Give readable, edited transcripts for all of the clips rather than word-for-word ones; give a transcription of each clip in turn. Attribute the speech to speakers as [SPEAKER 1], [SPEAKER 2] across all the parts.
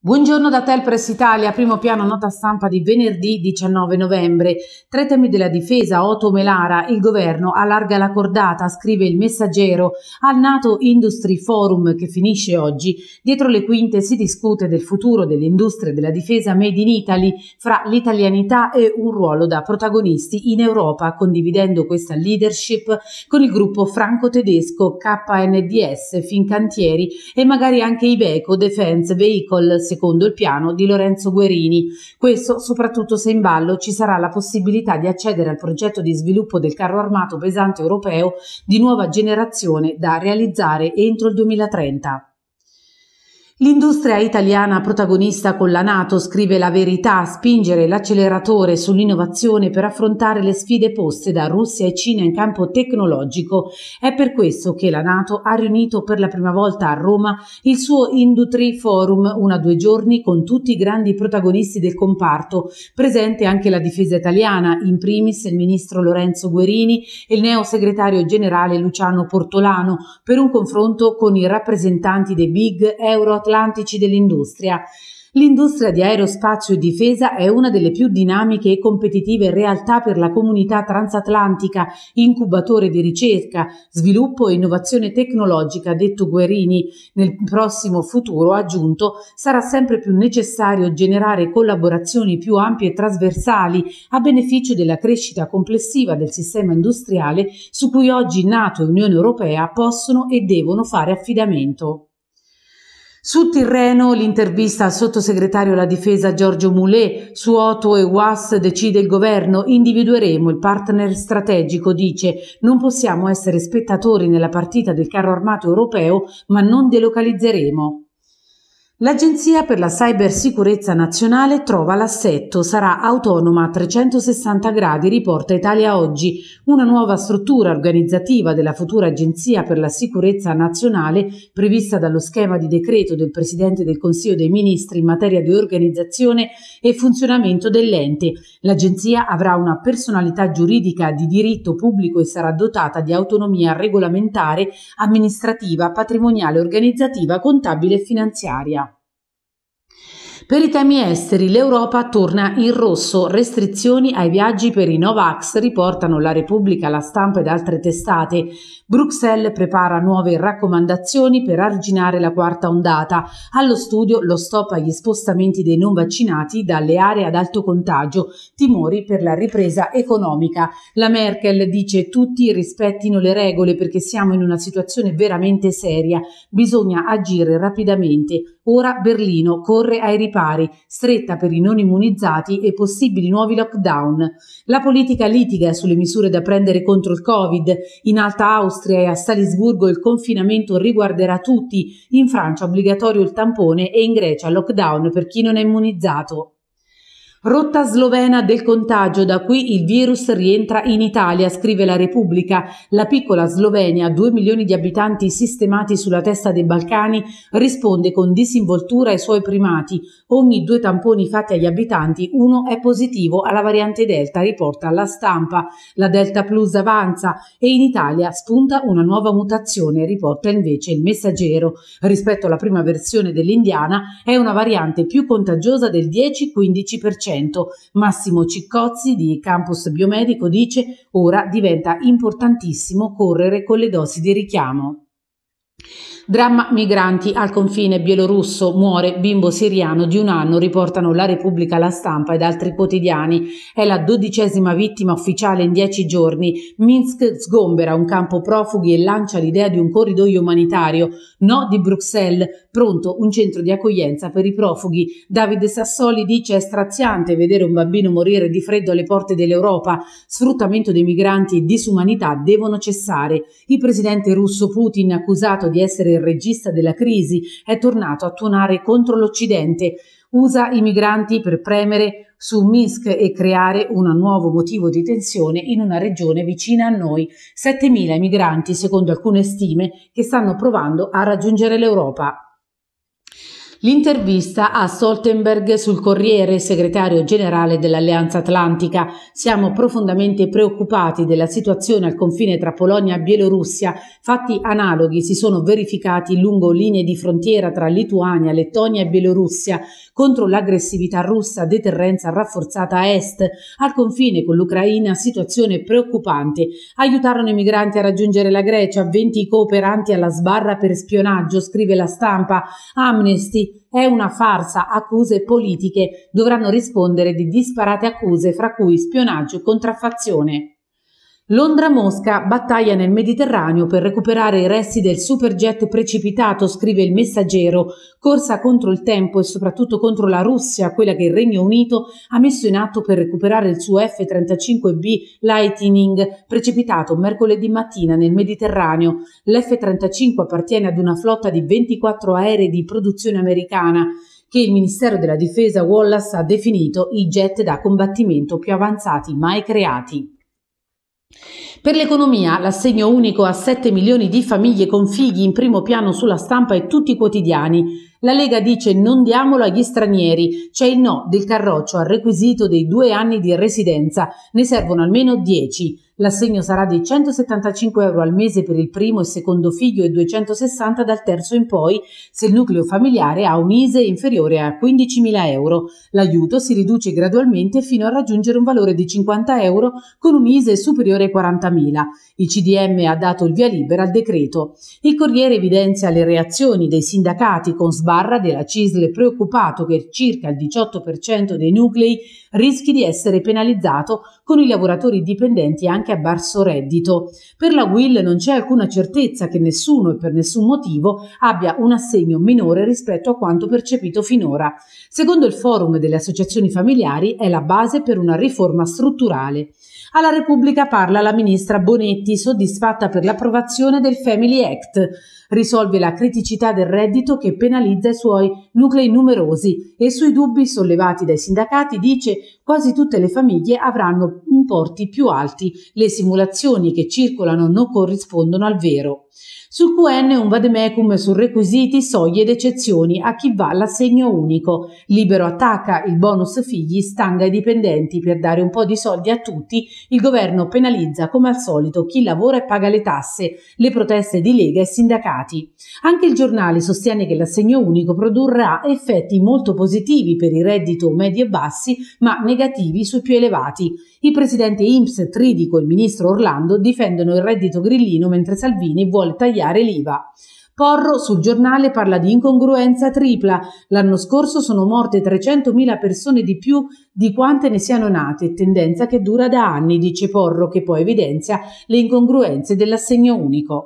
[SPEAKER 1] Buongiorno da Telpress Italia, primo piano nota stampa di venerdì 19 novembre. Tra i temi della difesa, Oto Melara, il governo allarga la cordata, scrive il Messaggero, al NATO Industry Forum che finisce oggi. Dietro le quinte si discute del futuro delle industrie della difesa made in Italy, fra l'italianità e un ruolo da protagonisti in Europa, condividendo questa leadership con il gruppo franco-tedesco KNDS, Fincantieri e magari anche Iveco Defense Vehicle, secondo il piano di Lorenzo Guerini. Questo soprattutto se in ballo ci sarà la possibilità di accedere al progetto di sviluppo del carro armato pesante europeo di nuova generazione da realizzare entro il 2030. L'industria italiana protagonista con la NATO, scrive La Verità, spingere l'acceleratore sull'innovazione per affrontare le sfide poste da Russia e Cina in campo tecnologico. È per questo che la NATO ha riunito per la prima volta a Roma il suo Industry Forum, 1-2 giorni con tutti i grandi protagonisti del comparto, presente anche la difesa italiana, in primis il ministro Lorenzo Guerini e il neosegretario generale Luciano Portolano, per un confronto con i rappresentanti dei big euroatlantici dell'industria. L'industria di aerospazio e difesa è una delle più dinamiche e competitive realtà per la comunità transatlantica, incubatore di ricerca, sviluppo e innovazione tecnologica, ha detto Guerini. Nel prossimo futuro, ha aggiunto, sarà sempre più necessario generare collaborazioni più ampie e trasversali a beneficio della crescita complessiva del sistema industriale su cui oggi NATO e Unione Europea possono e devono fare affidamento. Sul Tirreno l'intervista al sottosegretario alla difesa Giorgio Mulè, su Oto e UAS decide il governo, individueremo il partner strategico, dice, non possiamo essere spettatori nella partita del carro armato europeo, ma non delocalizzeremo. L'Agenzia per la Cybersicurezza Nazionale trova l'assetto, sarà autonoma a 360 gradi, riporta Italia Oggi. Una nuova struttura organizzativa della futura Agenzia per la Sicurezza Nazionale, prevista dallo schema di decreto del Presidente del Consiglio dei Ministri in materia di organizzazione e funzionamento dell'ente. L'Agenzia avrà una personalità giuridica di diritto pubblico e sarà dotata di autonomia regolamentare, amministrativa, patrimoniale, organizzativa, contabile e finanziaria. Per i temi esteri, l'Europa torna in rosso, restrizioni ai viaggi per i Novax, riportano La Repubblica, La Stampa ed altre testate. Bruxelles prepara nuove raccomandazioni per arginare la quarta ondata. Allo studio lo stop agli spostamenti dei non vaccinati dalle aree ad alto contagio, timori per la ripresa economica. La Merkel dice tutti rispettino le regole perché siamo in una situazione veramente seria, bisogna agire rapidamente. Ora Berlino corre ai ripari, stretta per i non immunizzati e possibili nuovi lockdown. La politica litiga sulle misure da prendere contro il Covid. In Alta Austria e a Salisburgo il confinamento riguarderà tutti, in Francia obbligatorio il tampone e in Grecia lockdown per chi non è immunizzato. Rotta slovena del contagio, da qui il virus rientra in Italia, scrive La Repubblica. La piccola Slovenia, 2 milioni di abitanti sistemati sulla testa dei Balcani, risponde con disinvoltura ai suoi primati. Ogni 2 tamponi fatti agli abitanti, uno è positivo alla variante Delta, riporta La Stampa. La Delta Plus avanza e in Italia spunta una nuova mutazione, riporta invece il Messaggero. Rispetto alla prima versione dell'indiana è una variante più contagiosa del 10-15%. Massimo Ciccozzi di Campus Biomedico dice ora diventa importantissimo correre con le dosi di richiamo. Dramma migranti al confine bielorusso, muore bimbo siriano di 1 anno, riportano La Repubblica, La Stampa ed altri quotidiani. È la 12ª vittima ufficiale in 10 giorni. Minsk sgombera un campo profughi e lancia l'idea di un corridoio umanitario. No di Bruxelles, pronto un centro di accoglienza per i profughi. Davide Sassoli dice è straziante vedere un bambino morire di freddo alle porte dell'Europa. Sfruttamento dei migranti e disumanità devono cessare. Il presidente russo Putin, accusato di essere il regista della crisi, è tornato a tuonare contro l'Occidente. Usa i migranti per premere su Minsk e creare un nuovo motivo di tensione in una regione vicina a noi. 7.000 migranti, secondo alcune stime, che stanno provando a raggiungere l'Europa. L'intervista a Stoltenberg sul Corriere, segretario generale dell'Alleanza Atlantica. Siamo profondamente preoccupati della situazione al confine tra Polonia e Bielorussia. Fatti analoghi si sono verificati lungo linee di frontiera tra Lituania, Lettonia e Bielorussia. Contro l'aggressività russa, deterrenza rafforzata a est. Al confine con l'Ucraina, situazione preoccupante. Aiutarono i migranti a raggiungere la Grecia, 20 cooperanti alla sbarra per spionaggio, scrive La Stampa. Amnesty: è una farsa, accuse politiche, dovranno rispondere di disparate accuse fra cui spionaggio e contraffazione. Londra-Mosca, battaglia nel Mediterraneo per recuperare i resti del superjet precipitato, scrive Il Messaggero, corsa contro il tempo e soprattutto contro la Russia, quella che il Regno Unito ha messo in atto per recuperare il suo F-35B Lightning precipitato mercoledì mattina nel Mediterraneo. L'F-35 appartiene ad una flotta di 24 aerei di produzione americana che il Ministero della Difesa Wallace ha definito i jet da combattimento più avanzati mai creati. Per l'economia, l'assegno unico a 7 milioni di famiglie con figli in primo piano sulla stampa e tutti i quotidiani. La Lega dice non diamolo agli stranieri, c'è il no del Carroccio al requisito dei 2 anni di residenza, ne servono almeno 10. L'assegno sarà di 175 euro al mese per il primo e secondo figlio e 260 dal terzo in poi se il nucleo familiare ha un ISEE inferiore a 15.000 euro. L'aiuto si riduce gradualmente fino a raggiungere un valore di 50 euro con un ISEE superiore ai 40.000. Il CDM ha dato il via libera al decreto. Il Corriere evidenzia le reazioni dei sindacati con sbarra della CISL preoccupato che circa il 18% dei nuclei rischi di essere penalizzato con i lavoratori dipendenti anche a basso reddito. Per la UIL non c'è alcuna certezza che nessuno e per nessun motivo abbia un assegno minore rispetto a quanto percepito finora. Secondo il forum delle associazioni familiari è la base per una riforma strutturale. Alla Repubblica parla la ministra Bonetti, soddisfatta per l'approvazione del Family Act. Risolve la criticità del reddito che penalizza i suoi nuclei numerosi e sui dubbi sollevati dai sindacati dice quasi tutte le famiglie avranno importi più alti. Le simulazioni che circolano non corrispondono al vero. Sul QN un vademecum su requisiti, soglie ed eccezioni a chi va all'assegno unico. Libero attacca il bonus figli, stanga i dipendenti per dare un po' di soldi a tutti. Il governo penalizza come al solito chi lavora e paga le tasse. Le proteste di Lega e sindacati. Anche il Giornale sostiene che l'assegno unico produrrà effetti molto positivi per i redditi medio e bassi, ma negativi sui più elevati. Il presidente INPS Tridico e il ministro Orlando difendono il reddito grillino mentre Salvini vuole tagliare l'IVA. Porro sul Giornale parla di incongruenza tripla. L'anno scorso sono morte 300.000 persone di più di quante ne siano nate, tendenza che dura da anni, dice Porro, che poi evidenzia le incongruenze dell'assegno unico.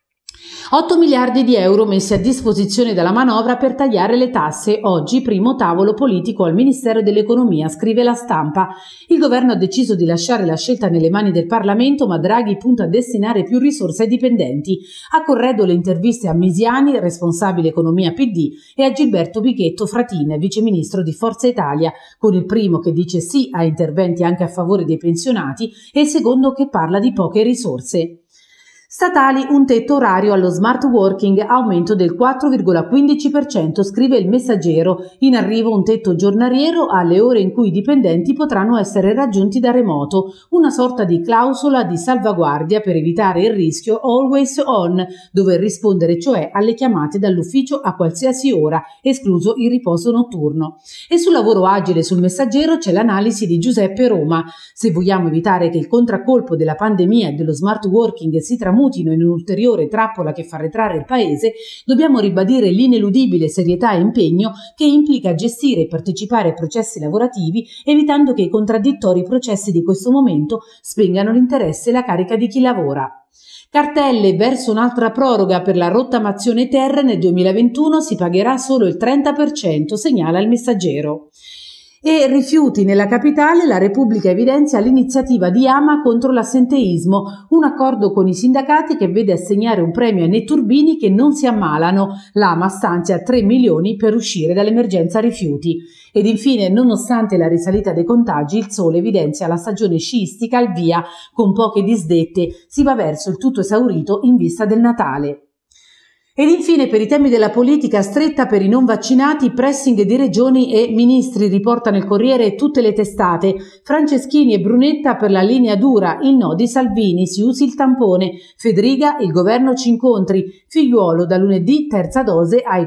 [SPEAKER 1] 8 miliardi di euro messi a disposizione dalla manovra per tagliare le tasse. Oggi primo tavolo politico al Ministero dell'Economia, scrive La Stampa. Il governo ha deciso di lasciare la scelta nelle mani del Parlamento, ma Draghi punta a destinare più risorse ai dipendenti. A corredo le interviste a Misiani, responsabile economia PD, e a Gilberto Pichetto Fratin, viceministro di Forza Italia, con il primo che dice sì a interventi anche a favore dei pensionati e il secondo che parla di poche risorse. Statali un tetto orario allo smart working, aumento del 4,15%, scrive Il Messaggero. In arrivo un tetto giornaliero alle ore in cui i dipendenti potranno essere raggiunti da remoto, una sorta di clausola di salvaguardia per evitare il rischio always on, dover rispondere cioè alle chiamate dall'ufficio a qualsiasi ora, escluso il riposo notturno. E sul lavoro agile sul Messaggero c'è l'analisi di Giuseppe Roma. Se vogliamo evitare che il contraccolpo della pandemia e dello smart working si tramutino in un'ulteriore trappola che fa arretrare il paese, dobbiamo ribadire l'ineludibile serietà e impegno che implica gestire e partecipare ai processi lavorativi, evitando che i contraddittori processi di questo momento spengano l'interesse e la carica di chi lavora. Cartelle verso un'altra proroga per la rottamazione ter nel 2021 si pagherà solo il 30%, segnala Il Messaggero. E rifiuti nella capitale, la Repubblica evidenzia l'iniziativa di Ama contro l'assenteismo, un accordo con i sindacati che vede assegnare un premio ai netturbini che non si ammalano. L'Ama stanzia 3 milioni per uscire dall'emergenza rifiuti. Ed infine, nonostante la risalita dei contagi, il Sole evidenzia la stagione sciistica al via con poche disdette, si va verso il tutto esaurito in vista del Natale. Ed infine, per i temi della politica, stretta per i non vaccinati, pressing di regioni e ministri, riportano il Corriere e tutte le testate. Franceschini e Brunetta per la linea dura, il no di Salvini, si usi il tampone. Federica, il governo ci incontri. Figliuolo, da lunedì terza dose ai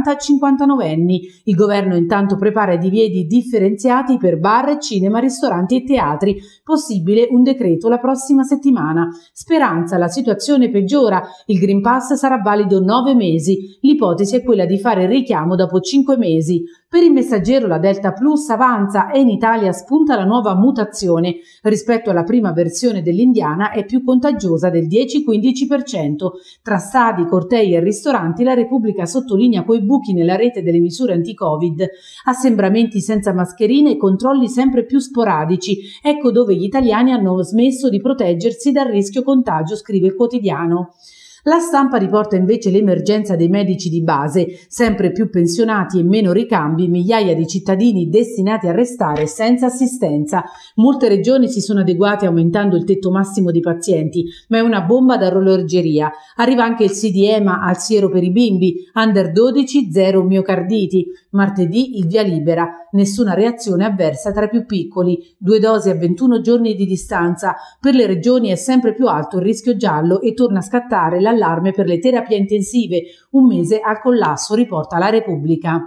[SPEAKER 1] 40-59 anni. Il governo intanto prepara i divieti differenziati per bar, cinema, ristoranti e teatri. Possibile un decreto la prossima settimana. Speranza, la situazione peggiora. Il Green Pass sarà valido 9 mesi. L'ipotesi è quella di fare il richiamo dopo 5 mesi. Per il Messaggero la Delta Plus avanza e in Italia spunta la nuova mutazione. Rispetto alla prima versione dell'indiana è più contagiosa del 10-15%. Tra stadi, cortei e ristoranti la Repubblica sottolinea quei buchi nella rete delle misure anti-Covid. Assembramenti senza mascherine e controlli sempre più sporadici. Ecco dove gli italiani hanno smesso di proteggersi dal rischio contagio, scrive il quotidiano. La Stampa riporta invece l'emergenza dei medici di base, sempre più pensionati e meno ricambi, migliaia di cittadini destinati a restare senza assistenza. Molte regioni si sono adeguate aumentando il tetto massimo di pazienti, ma è una bomba da orologeria. Arriva anche il CDEMA al siero per i bimbi, under 12 zero miocarditi. Martedì il via libera, nessuna reazione avversa tra i più piccoli, 2 dosi a 21 giorni di distanza. Per le regioni è sempre più alto il rischio giallo e torna a scattare l'allarme per le terapie intensive, 1 mese al collasso, riporta la Repubblica.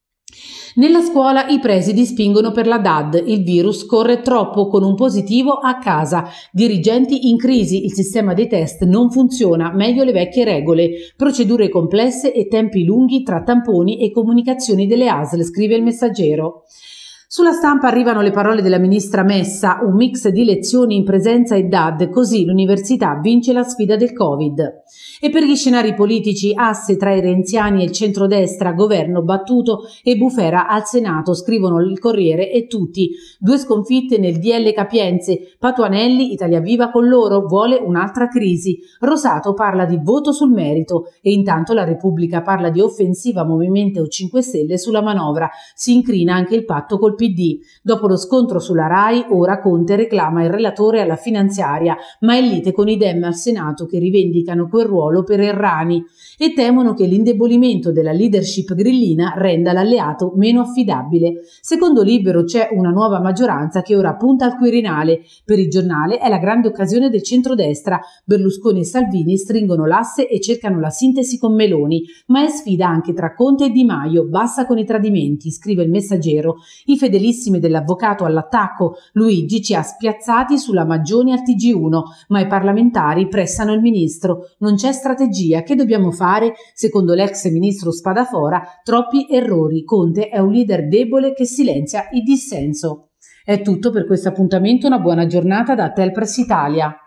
[SPEAKER 1] Nella scuola i presidi spingono per la DAD, il virus corre troppo con un positivo a casa, dirigenti in crisi, il sistema dei test non funziona, meglio le vecchie regole, procedure complesse e tempi lunghi tra tamponi e comunicazioni delle ASL, scrive il Messaggero. Sulla Stampa arrivano le parole della ministra Messa, un mix di lezioni in presenza e DAD, così l'università vince la sfida del Covid. E per gli scenari politici, asse tra i renziani e il centrodestra, governo battuto e bufera al Senato, scrivono il Corriere e tutti. 2 sconfitte nel DL Capienze, Patuanelli, Italia Viva con loro, vuole un'altra crisi. Rosato parla di voto sul merito e intanto la Repubblica parla di offensiva Movimento 5 Stelle sulla manovra. Si incrina anche il patto col PD. Dopo lo scontro sulla RAI, ora Conte reclama il relatore alla finanziaria, ma è lite con i Dem al Senato che rivendicano quel ruolo per Errani e temono che l'indebolimento della leadership grillina renda l'alleato meno affidabile. Secondo Libero c'è una nuova maggioranza che ora punta al Quirinale. Per il giornale è la grande occasione del centrodestra. Berlusconi e Salvini stringono l'asse e cercano la sintesi con Meloni, ma è sfida anche tra Conte e Di Maio. Basta con i tradimenti, scrive il Messaggero. I fedelissimi dell'avvocato all'attacco. Luigi ci ha spiazzati sulla Maggioni al TG1, ma i parlamentari pressano il ministro. Non c'è strategia, che dobbiamo fare? Secondo l'ex ministro Spadafora, troppi errori. Conte è un leader debole che silenzia il dissenso. È tutto per questo appuntamento, una buona giornata da Telpress Italia.